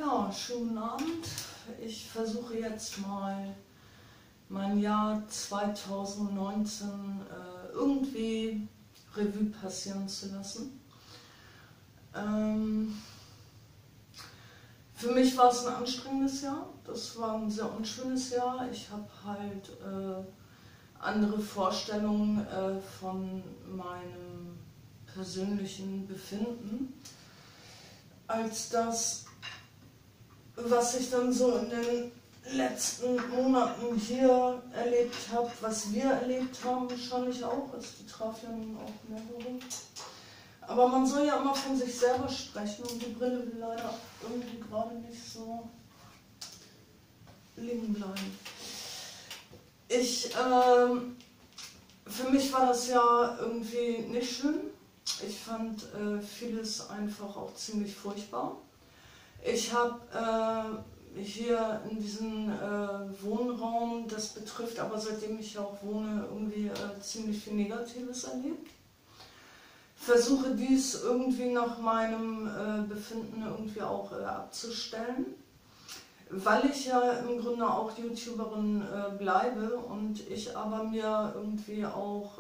Ja, schönen Abend. Ich versuche jetzt mal mein Jahr 2019 irgendwie Revue passieren zu lassen. Für mich war es ein anstrengendes Jahr. Das war ein sehr unschönes Jahr. Ich habe halt andere Vorstellungen von meinem persönlichen Befinden als das, was ich dann so in den letzten Monaten hier erlebt habe, was wir erlebt haben, wahrscheinlich auch. Es betraf ja nun auch mehrere. Aber man soll ja immer von sich selber sprechen und die Brille will leider irgendwie gerade nicht so liegen bleiben. Für mich war das Jahr irgendwie nicht schön. Ich fand vieles einfach auch ziemlich furchtbar. Ich habe hier in diesem Wohnraum, das betrifft aber seitdem ich auch wohne, irgendwie ziemlich viel Negatives erlebt. Versuche dies irgendwie nach meinem Befinden irgendwie auch abzustellen, weil ich ja im Grunde auch YouTuberin bleibe und ich aber mir irgendwie auch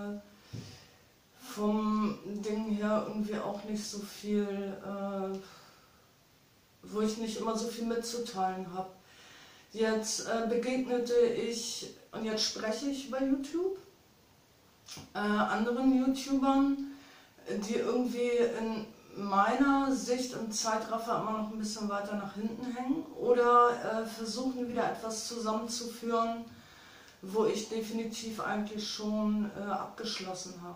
vom Ding her irgendwie auch nicht so viel, wo ich nicht immer so viel mitzuteilen habe. Jetzt begegnete ich, und jetzt spreche ich über YouTube, anderen YouTubern, die irgendwie in meiner Sicht im Zeitraffer immer noch ein bisschen weiter nach hinten hängen oder versuchen wieder etwas zusammenzuführen, wo ich definitiv eigentlich schon abgeschlossen habe.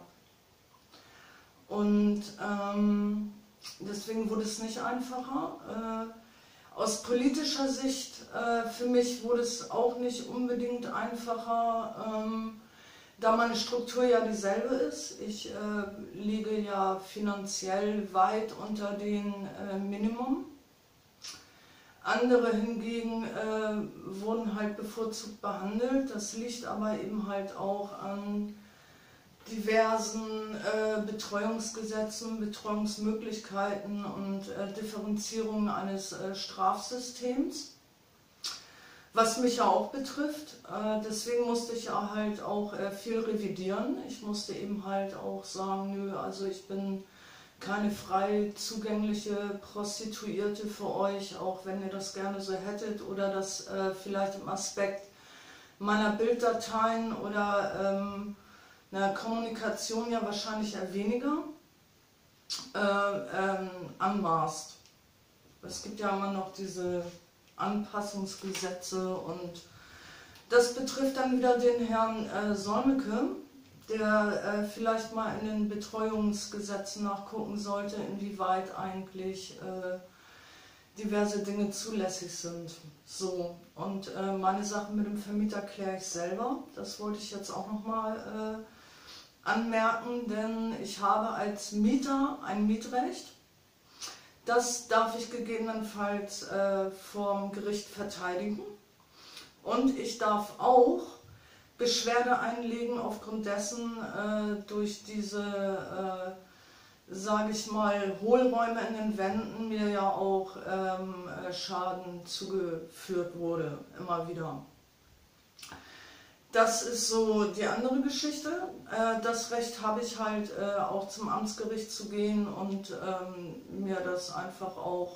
Und deswegen wurde es nicht einfacher. Aus politischer Sicht für mich wurde es auch nicht unbedingt einfacher, da meine Struktur ja dieselbe ist. Ich liege ja finanziell weit unter dem Minimum. Andere hingegen wurden halt bevorzugt behandelt. Das liegt aber eben halt auch an diversen Betreuungsgesetzen, Betreuungsmöglichkeiten und Differenzierungen eines Strafsystems. Was mich ja auch betrifft, deswegen musste ich ja halt auch viel revidieren. Ich musste eben halt auch sagen, nö, also ich bin keine frei zugängliche Prostituierte für euch, auch wenn ihr das gerne so hättet oder das vielleicht im Aspekt meiner Bilddateien oder einer Kommunikation ja wahrscheinlich eher weniger anmaßt. Es gibt ja immer noch diese Anpassungsgesetze und das betrifft dann wieder den Herrn Solmecke, der vielleicht mal in den Betreuungsgesetzen nachgucken sollte, inwieweit eigentlich diverse Dinge zulässig sind. So, und meine Sachen mit dem Vermieter kläre ich selber. Das wollte ich jetzt auch nochmal anmerken, denn ich habe als Mieter ein Mietrecht. Das darf ich gegebenenfalls vorm Gericht verteidigen und ich darf auch Beschwerde einlegen aufgrund dessen durch diese, sage ich mal, Hohlräume in den Wänden mir ja auch Schaden zugeführt wurde, immer wieder. Das ist so die andere Geschichte. Das Recht habe ich halt auch zum Amtsgericht zu gehen und mir das einfach auch,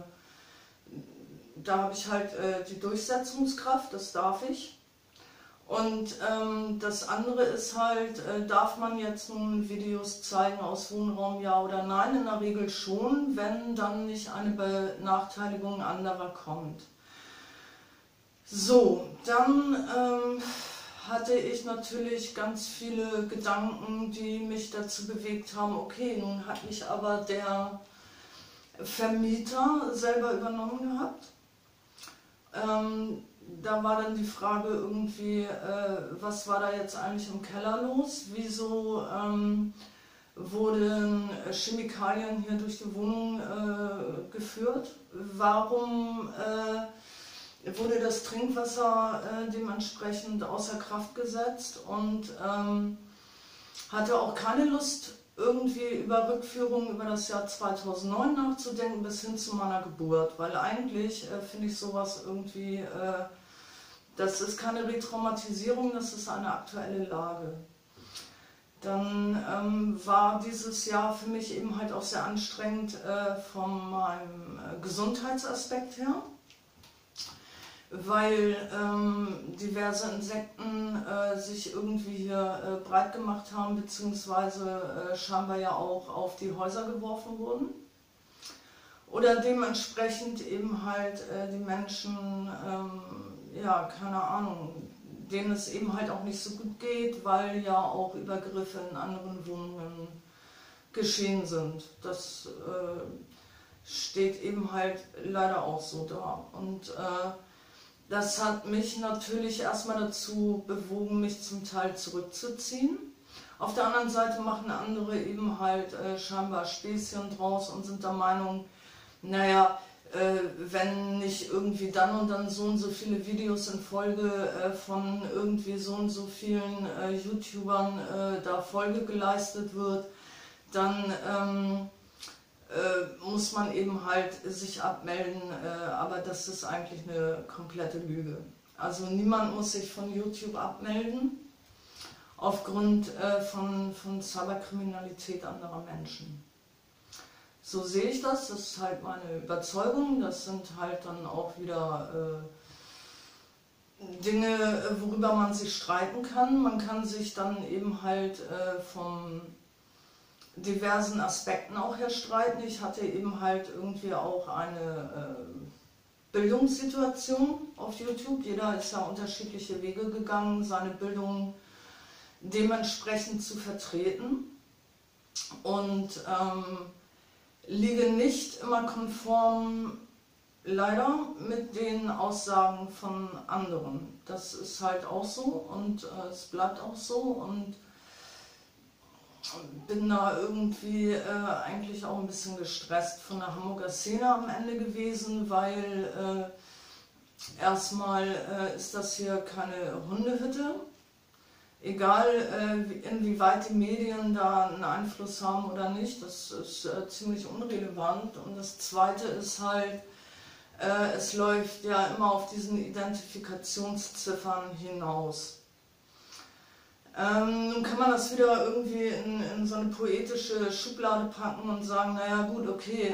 da habe ich halt die Durchsetzungskraft, das darf ich. Und das andere ist halt, darf man jetzt nun Videos zeigen aus Wohnraum, ja oder nein? In der Regel schon, wenn dann nicht eine Benachteiligung anderer kommt. So, dann hatte ich natürlich ganz viele Gedanken, die mich dazu bewegt haben, okay, nun hat mich aber der Vermieter selber übernommen gehabt. Da war dann die Frage irgendwie, was war da jetzt eigentlich im Keller los? Wieso wurden Chemikalien hier durch die Wohnung geführt? Warum wurde das Trinkwasser dementsprechend außer Kraft gesetzt und hatte auch keine Lust irgendwie über Rückführungen über das Jahr 2009 nachzudenken bis hin zu meiner Geburt, weil eigentlich finde ich sowas irgendwie, das ist keine Retraumatisierung, das ist eine aktuelle Lage. Dann war dieses Jahr für mich eben halt auch sehr anstrengend von meinem Gesundheitsaspekt her, weil diverse Insekten sich irgendwie hier breit gemacht haben, beziehungsweise scheinbar ja auch auf die Häuser geworfen wurden. Oder dementsprechend eben halt die Menschen, ja, keine Ahnung, denen es eben halt auch nicht so gut geht, weil ja auch Übergriffe in anderen Wohnungen geschehen sind. Das steht eben halt leider auch so da. Und das hat mich natürlich erstmal dazu bewogen, mich zum Teil zurückzuziehen. Auf der anderen Seite machen andere eben halt scheinbar Späßchen draus und sind der Meinung, naja, wenn nicht irgendwie dann und dann so und so viele Videos in Folge von irgendwie so und so vielen YouTubern da Folge geleistet wird, dann muss man eben halt sich abmelden, aber das ist eigentlich eine komplette Lüge. Also niemand muss sich von YouTube abmelden aufgrund von Cyberkriminalität anderer Menschen. So sehe ich das, das ist halt meine Überzeugung, das sind halt dann auch wieder Dinge, worüber man sich streiten kann. Man kann sich dann eben halt von diversen Aspekten auch her streiten. Ich hatte eben halt irgendwie auch eine Bildungssituation auf YouTube. Jeder ist ja unterschiedliche Wege gegangen, seine Bildung dementsprechend zu vertreten. Und liege nicht immer konform, leider, mit den Aussagen von anderen. Das ist halt auch so und es bleibt auch so und bin da irgendwie eigentlich auch ein bisschen gestresst von der Hamburger Szene am Ende gewesen, weil erstmal ist das hier keine Hundehütte. Egal inwieweit die Medien da einen Einfluss haben oder nicht, das ist ziemlich unrelevant. Und das Zweite ist halt, es läuft ja immer auf diesen Identifikationsziffern hinaus. Nun kann man das wieder irgendwie in so eine poetische Schublade packen und sagen, naja gut, okay,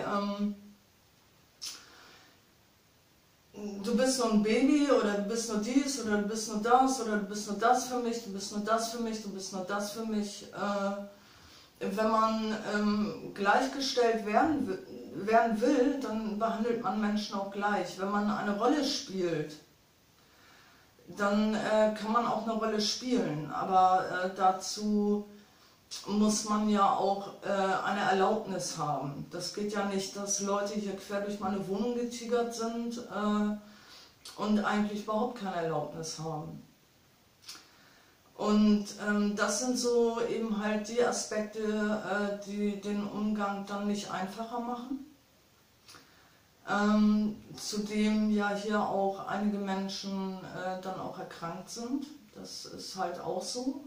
du bist nur ein Baby oder du bist nur dies oder du bist nur das oder du bist nur das für mich, du bist nur das für mich, du bist nur das für mich. Wenn man gleichgestellt werden will, dann behandelt man Menschen auch gleich. Wenn man eine Rolle spielt, dann kann man auch eine Rolle spielen, aber dazu muss man ja auch eine Erlaubnis haben. Das geht ja nicht, dass Leute hier quer durch meine Wohnung getigert sind und eigentlich überhaupt keine Erlaubnis haben. Und das sind so eben halt die Aspekte, die den Umgang dann nicht einfacher machen. Zudem ja hier auch einige Menschen dann auch erkrankt sind. Das ist halt auch so.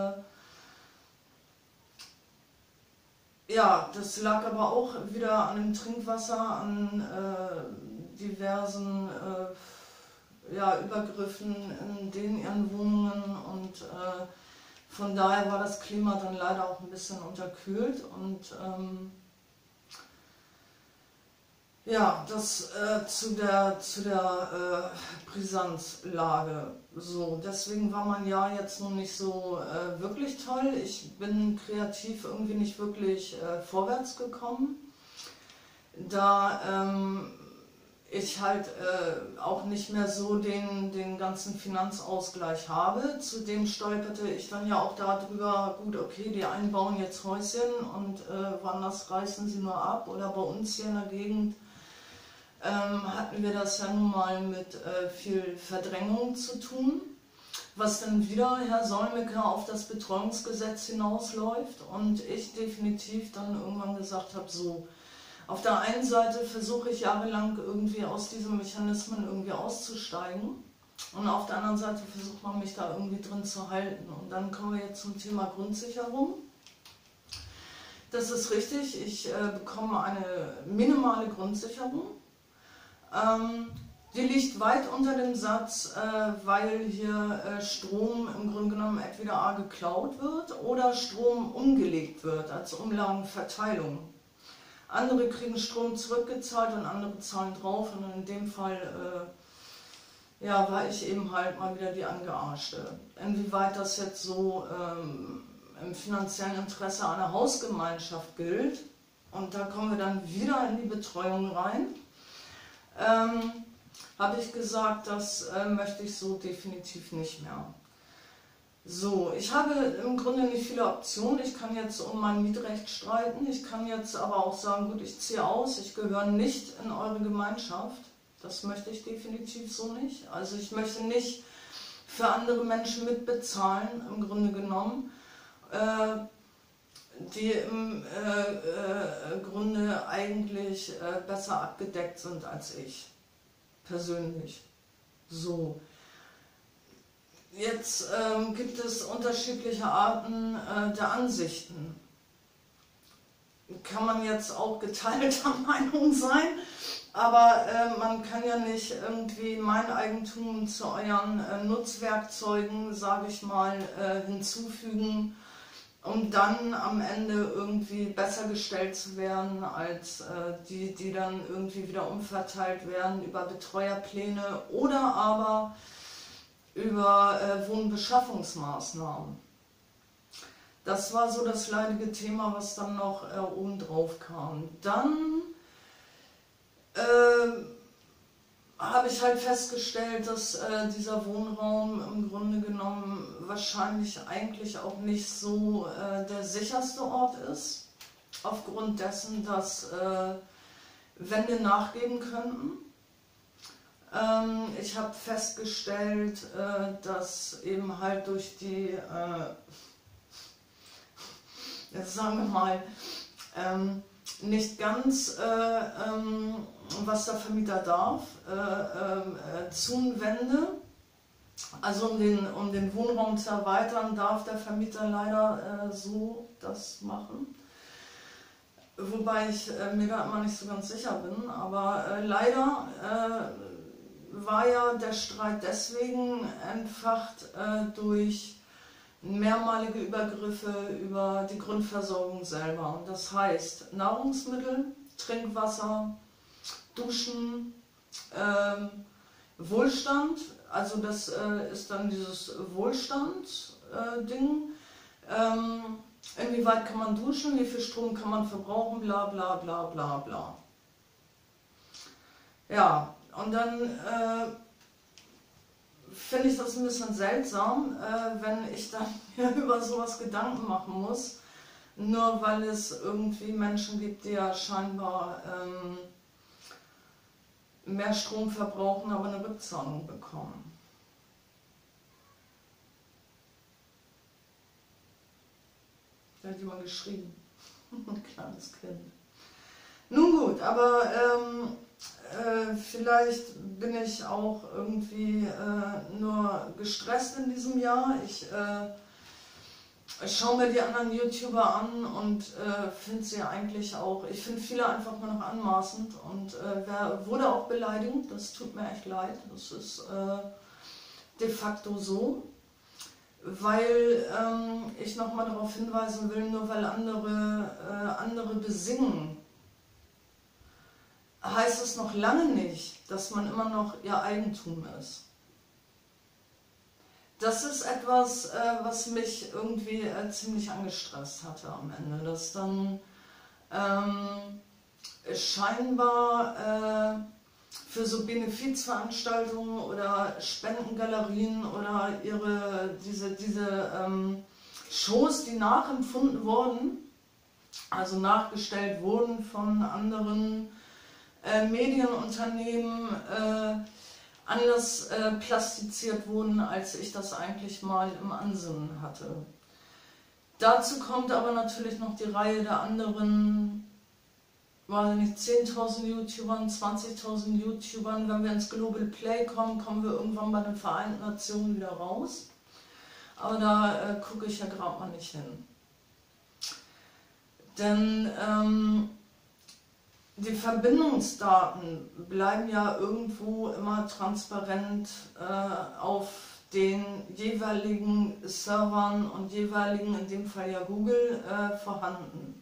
Ja, das lag aber auch wieder an dem Trinkwasser, an diversen ja, Übergriffen in denen ihren Wohnungen und von daher war das Klima dann leider auch ein bisschen unterkühlt und ja, das zu der Brisanzlage. So, deswegen war mein Jahr jetzt noch nicht so wirklich toll. Ich bin kreativ irgendwie nicht wirklich vorwärts gekommen, da ich halt auch nicht mehr so den ganzen Finanzausgleich habe. Zudem stolperte ich dann ja auch darüber, gut, okay, die einen bauen jetzt Häuschen und woanders reißen sie nur ab oder bei uns hier in der Gegend hatten wir das ja nun mal mit viel Verdrängung zu tun, was dann wieder, Herr Solmecke, auf das Betreuungsgesetz hinausläuft und ich definitiv dann irgendwann gesagt habe, so, auf der einen Seite versuche ich jahrelang irgendwie aus diesen Mechanismen irgendwie auszusteigen und auf der anderen Seite versucht man mich da irgendwie drin zu halten und dann kommen wir jetzt zum Thema Grundsicherung. das ist richtig. Ich bekomme eine minimale Grundsicherung. Die liegt weit unter dem Satz, weil hier Strom im Grunde genommen entweder A geklaut wird oder Strom umgelegt wird als Umlagenverteilung. Andere kriegen Strom zurückgezahlt und andere zahlen drauf, und in dem Fall ja, war ich eben halt mal wieder die Angearschte. Inwieweit das jetzt so im finanziellen Interesse einer Hausgemeinschaft gilt, und da kommen wir dann wieder in die Betreuung rein, habe ich gesagt, das möchte ich so definitiv nicht mehr. So, ich habe im Grunde nicht viele Optionen. Ich kann jetzt um mein Mietrecht streiten, ich kann jetzt aber auch sagen, gut, ich ziehe aus, ich gehöre nicht in eure Gemeinschaft. Das möchte ich definitiv so nicht. Also ich möchte nicht für andere Menschen mitbezahlen, im Grunde genommen, die im Grunde eigentlich besser abgedeckt sind als ich, persönlich. So. Jetzt gibt es unterschiedliche Arten der Ansichten. Kann man jetzt auch geteilter Meinung sein, aber man kann ja nicht irgendwie mein Eigentum zu euren Nutzwerkzeugen, sage ich mal, hinzufügen, um dann am Ende irgendwie besser gestellt zu werden als die dann irgendwie wieder umverteilt werden über Betreuerpläne oder aber über Wohnbeschaffungsmaßnahmen. Das war so das leidige Thema, was dann noch obendrauf kam. Dann habe ich halt festgestellt, dass dieser Wohnraum im Grunde genommen wahrscheinlich eigentlich auch nicht so der sicherste Ort ist, aufgrund dessen, dass Wände nachgeben könnten. Ich habe festgestellt, dass eben halt durch die, jetzt sagen wir mal, nicht ganz, was der Vermieter darf, Zunwände, also um den Wohnraum zu erweitern, darf der Vermieter leider so das machen. Wobei ich mir da immer nicht so ganz sicher bin, aber leider war ja der Streit deswegen entfacht durch mehrmalige Übergriffe über die Grundversorgung selber. Und das heißt Nahrungsmittel, Trinkwasser, Duschen, Wohlstand, also das ist dann dieses Wohlstand-Ding. Inwieweit kann man duschen, wie viel Strom kann man verbrauchen, bla bla bla bla bla. Ja, und dann finde ich das ein bisschen seltsam, wenn ich dann mir über sowas Gedanken machen muss, nur weil es irgendwie Menschen gibt, die ja scheinbar mehr Strom verbrauchen, aber eine Rückzahlung bekommen. Da hat jemand geschrien, ein kleines Kind. Nun gut, aber vielleicht bin ich auch irgendwie nur gestresst in diesem Jahr. Ich schaue mir die anderen YouTuber an und finde sie eigentlich auch, ich finde viele einfach nur noch anmaßend und wurde auch beleidigend, das tut mir echt leid, das ist de facto so, weil ich nochmal darauf hinweisen will, nur weil andere besingen, heißt es noch lange nicht, dass man immer noch ihr Eigentum ist. Das ist etwas, was mich irgendwie ziemlich angestresst hatte am Ende, dass dann scheinbar für so Benefizveranstaltungen oder Spendengalerien oder diese Shows, die nachempfunden wurden, also nachgestellt wurden von anderen Medienunternehmen, anders plastiziert wurden, als ich das eigentlich mal im Ansinnen hatte. Dazu kommt aber natürlich noch die Reihe der anderen, weiß nicht, 10.000 YouTubern, 20.000 YouTubern. Wenn wir ins Global Play kommen, kommen wir irgendwann bei den Vereinten Nationen wieder raus. Aber da gucke ich ja gerade mal nicht hin. Denn die Verbindungsdaten bleiben ja irgendwo immer transparent auf den jeweiligen Servern und jeweiligen, in dem Fall ja Google, vorhanden.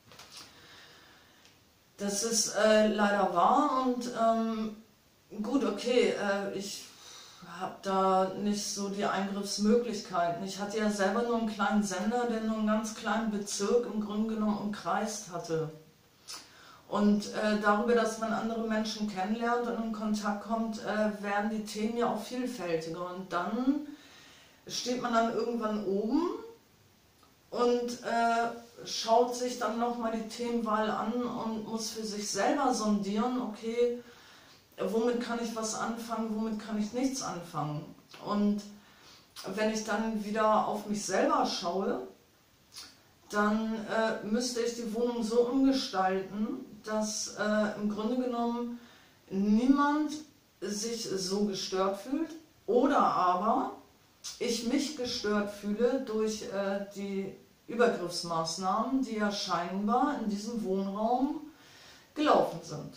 Das ist leider wahr und gut, okay, ich habe da nicht so die Eingriffsmöglichkeiten. Ich hatte ja selber nur einen kleinen Sender, der nur einen ganz kleinen Bezirk im Grunde genommen umkreist hatte. Und darüber, dass man andere Menschen kennenlernt und in Kontakt kommt, werden die Themen ja auch vielfältiger. Und dann steht man dann irgendwann oben und schaut sich dann nochmal die Themenwahl an und muss für sich selber sondieren, okay, womit kann ich was anfangen, womit kann ich nichts anfangen. Und wenn ich dann wieder auf mich selber schaue, dann müsste ich die Wohnung so umgestalten, dass im Grunde genommen niemand sich so gestört fühlt oder aber ich mich gestört fühle durch die Übergriffsmaßnahmen, die ja scheinbar in diesem Wohnraum gelaufen sind.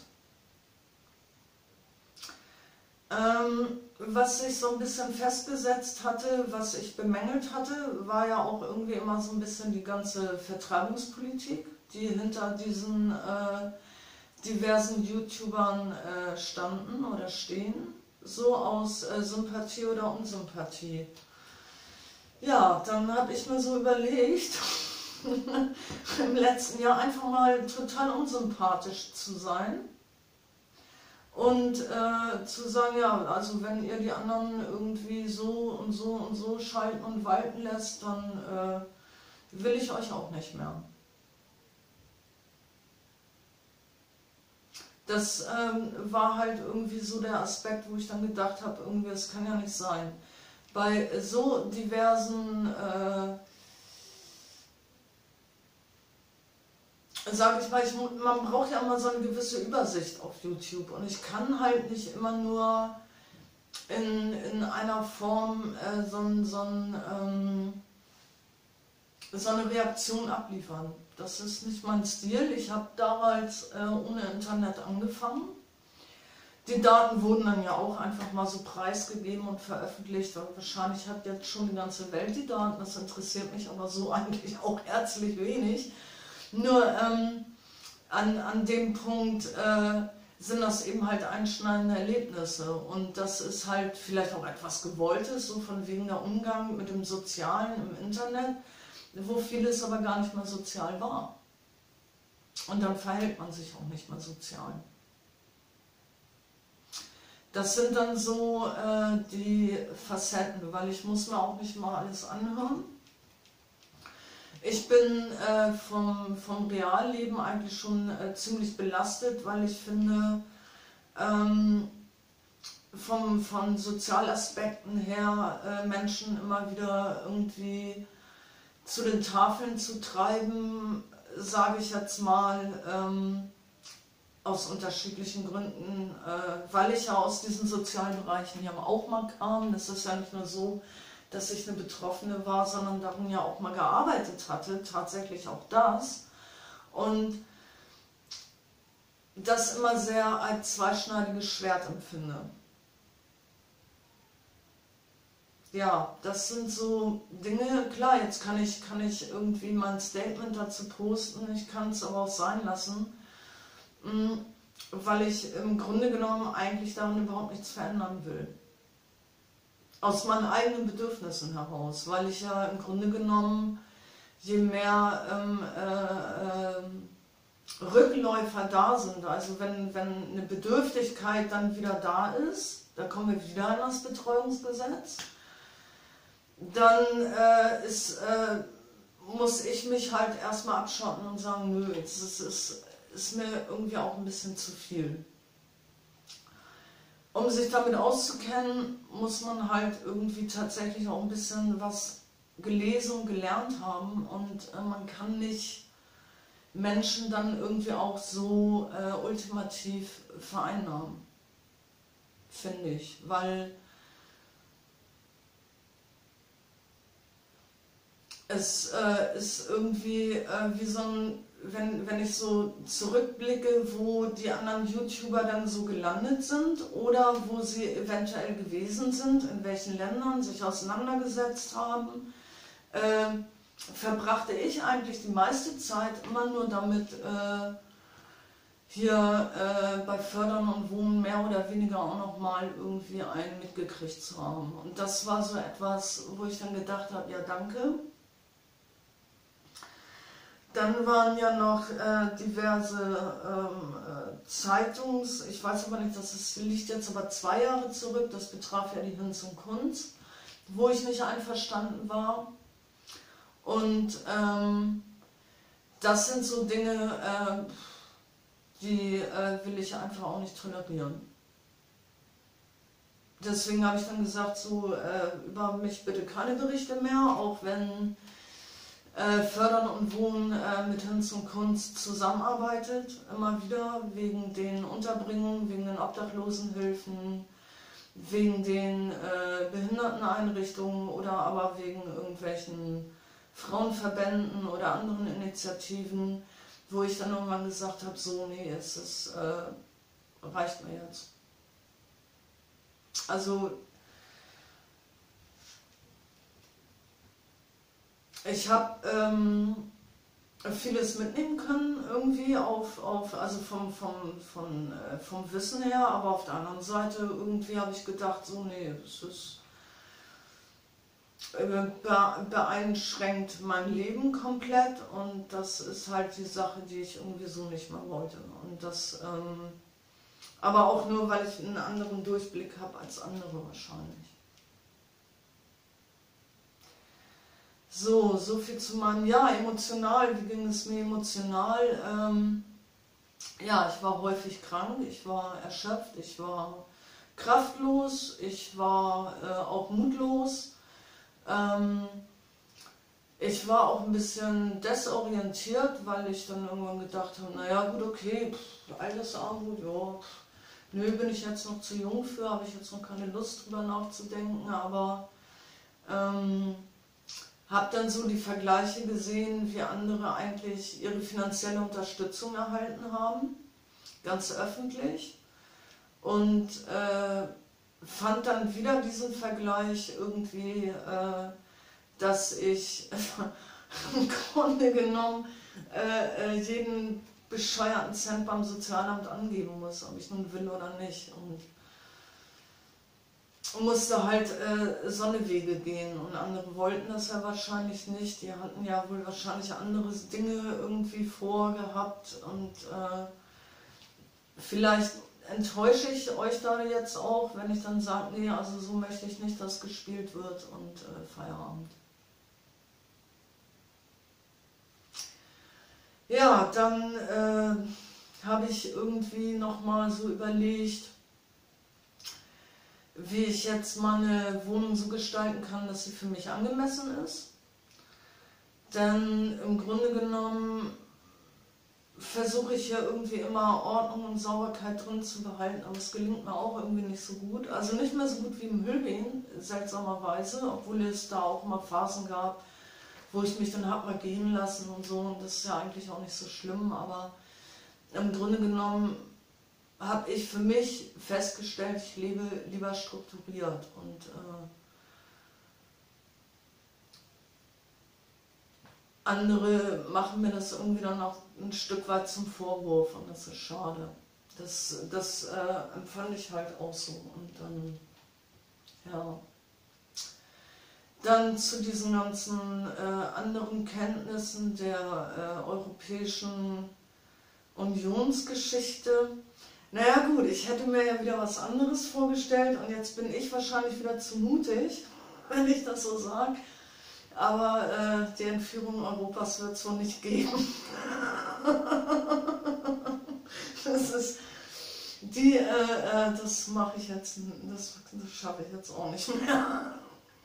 Was sich so ein bisschen festgesetzt hatte, was ich bemängelt hatte, war ja auch irgendwie immer so ein bisschen die ganze Vertreibungspolitik, die hinter diesen diversen YouTubern standen oder stehen, so aus Sympathie oder Unsympathie. Ja, dann habe ich mir so überlegt, im letzten Jahr einfach mal total unsympathisch zu sein. Und zu sagen, ja, also wenn ihr die anderen irgendwie so und so und so schalten und walten lässt, dann will ich euch auch nicht mehr. Das war halt irgendwie so der Aspekt, wo ich dann gedacht habe, irgendwie, es kann ja nicht sein. Bei so diversen sage ich mal, man braucht ja immer so eine gewisse Übersicht auf YouTube und ich kann halt nicht immer nur in einer Form so eine Reaktion abliefern. Das ist nicht mein Stil. Ich habe damals ohne Internet angefangen. Die Daten wurden dann ja auch einfach mal so preisgegeben und veröffentlicht. Und wahrscheinlich hat jetzt schon die ganze Welt die Daten. Das interessiert mich aber so eigentlich auch herzlich wenig. Nur an dem Punkt sind das eben halt einschneidende Erlebnisse und das ist halt vielleicht auch etwas Gewolltes, so von wegen der Umgang mit dem Sozialen im Internet, wo vieles aber gar nicht mehr sozial war. Und dann verhält man sich auch nicht mehr sozial. Das sind dann so die Facetten, weil ich muss mir auch nicht mal alles anhören. Ich bin vom Realleben eigentlich schon ziemlich belastet, weil ich finde, von Sozialaspekten her Menschen immer wieder irgendwie zu den Tafeln zu treiben, sage ich jetzt mal, aus unterschiedlichen Gründen, weil ich ja aus diesen sozialen Bereichen ja auch mal kam. Das ist ja nicht nur so, dass ich eine Betroffene war, sondern darin ja auch mal gearbeitet hatte, tatsächlich auch das. Und das immer sehr als zweischneidiges Schwert empfinde. Ja, das sind so Dinge, klar, jetzt kann ich irgendwie mein Statement dazu posten, ich kann es aber auch sein lassen, weil ich im Grunde genommen eigentlich daran überhaupt nichts verändern will. Aus meinen eigenen Bedürfnissen heraus, weil ich ja im Grunde genommen, je mehr Rückläufer da sind, also wenn eine Bedürftigkeit dann wieder da ist, da kommen wir wieder an das Betreuungsgesetz, dann muss ich mich halt erstmal abschotten und sagen, nö, das ist mir irgendwie auch ein bisschen zu viel. Um sich damit auszukennen, muss man halt irgendwie tatsächlich auch ein bisschen was gelesen und gelernt haben und man kann nicht Menschen dann irgendwie auch so ultimativ vereinnahmen, finde ich, weil es ist irgendwie wie so ein wenn ich so zurückblicke, wo die anderen YouTuber dann so gelandet sind oder wo sie eventuell gewesen sind, in welchen Ländern sich auseinandergesetzt haben, verbrachte ich eigentlich die meiste Zeit immer nur damit, hier bei Fördern und Wohnen mehr oder weniger auch nochmal irgendwie einen mitgekriegt zu haben. Und das war so etwas, wo ich dann gedacht habe, ja danke. Dann waren ja noch diverse ich weiß aber nicht, das liegt jetzt aber 2 Jahre zurück, das betraf ja die Hinz und Kunz, wo ich nicht einverstanden war. Und das sind so Dinge, die will ich einfach auch nicht tolerieren. Deswegen habe ich dann gesagt, so über mich bitte keine Berichte mehr, auch wenn Fördern und Wohnen mit Hinz und Kunz zusammenarbeitet, immer wieder, wegen den Unterbringungen, wegen den Obdachlosenhilfen, wegen den Behinderteneinrichtungen oder aber wegen irgendwelchen Frauenverbänden oder anderen Initiativen, wo ich dann irgendwann gesagt habe, so nee, reicht mir jetzt. Also ich habe vieles mitnehmen können irgendwie also vom Wissen her, aber auf der anderen Seite irgendwie habe ich gedacht, so nee, das ist beeinschränkt mein Leben komplett und das ist halt die Sache, die ich irgendwie so nicht mehr wollte. Und das, aber auch nur, weil ich einen anderen Durchblick habe als andere wahrscheinlich. So viel zu meinem, ja, emotional, wie ging es mir emotional? Ja, ich war häufig krank, ich war erschöpft, ich war kraftlos, ich war auch mutlos. Ich war auch ein bisschen desorientiert, weil ich dann irgendwann gedacht habe, naja gut, okay, Altersarmut, ja, nö, bin ich jetzt noch zu jung für, habe ich jetzt noch keine Lust drüber nachzudenken, aber habe dann so die Vergleiche gesehen, wie andere eigentlich ihre finanzielle Unterstützung erhalten haben, ganz öffentlich, und fand dann wieder diesen Vergleich irgendwie, dass ich im Grunde genommen jeden bescheuerten Cent beim Sozialamt angeben muss, ob ich nun will oder nicht. Und musste halt Sonnewege gehen und andere wollten das ja wahrscheinlich nicht. Die hatten ja wohl wahrscheinlich andere Dinge irgendwie vorgehabt und vielleicht enttäusche ich euch da jetzt auch, wenn ich dann sage, nee, also so möchte ich nicht, dass gespielt wird und Feierabend. Ja, dann habe ich irgendwie nochmal so überlegt, wie ich jetzt meine Wohnung so gestalten kann, dass sie für mich angemessen ist. Denn im Grunde genommen versuche ich ja irgendwie immer Ordnung und Sauberkeit drin zu behalten, aber es gelingt mir auch irgendwie nicht so gut. Also nicht mehr so gut wie im Hülbin, seltsamerweise, obwohl es da auch mal Phasen gab, wo ich mich dann habe mal gehen lassen und so, und das ist ja eigentlich auch nicht so schlimm, aber im Grunde genommen habe ich für mich festgestellt, ich lebe lieber strukturiert und andere machen mir das irgendwie dann auch ein Stück weit zum Vorwurf und das ist schade. Das empfand ich halt auch so. Und dann, ja, dann zu diesen ganzen anderen Kenntnissen der Europäischen Unionsgeschichte. Naja gut, ich hätte mir ja wieder was anderes vorgestellt und jetzt bin ich wahrscheinlich wieder zu mutig, wenn ich das so sage. Aber die Entführung Europas wird es wohl nicht geben. Das mache ich jetzt, das schaffe ich jetzt auch nicht mehr.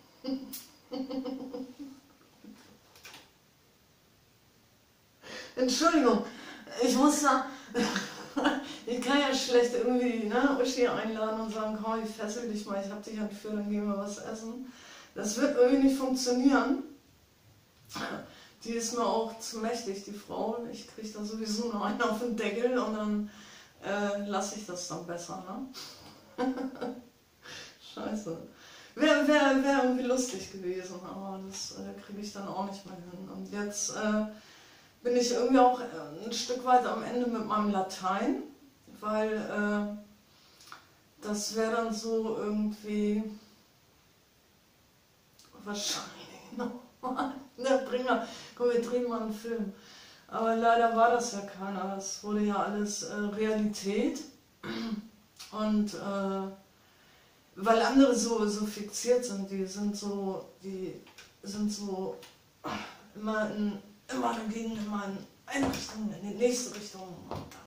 Entschuldigung, ich muss da, ich kann ja schlecht irgendwie Uschi einladen und sagen, komm, ich fessel dich mal, ich hab dich entführt, dann gehen wir was essen. Das wird irgendwie nicht funktionieren. Die ist mir auch zu mächtig, die Frau. Ich kriege da sowieso noch einen auf den Deckel und dann lasse ich das dann besser, ne? Scheiße. Wäre irgendwie lustig gewesen, aber das kriege ich dann auch nicht mehr hin. Und jetzt bin ich irgendwie auch ein Stück weit am Ende mit meinem Latein, weil das wäre dann so irgendwie wahrscheinlich nochmal der Bringer. Komm, wir drehen mal einen Film. Aber leider war das ja keiner. Das wurde ja alles Realität. Und weil andere so fixiert sind, die sind so immer dagegen, immer in eine Richtung, in die nächste Richtung.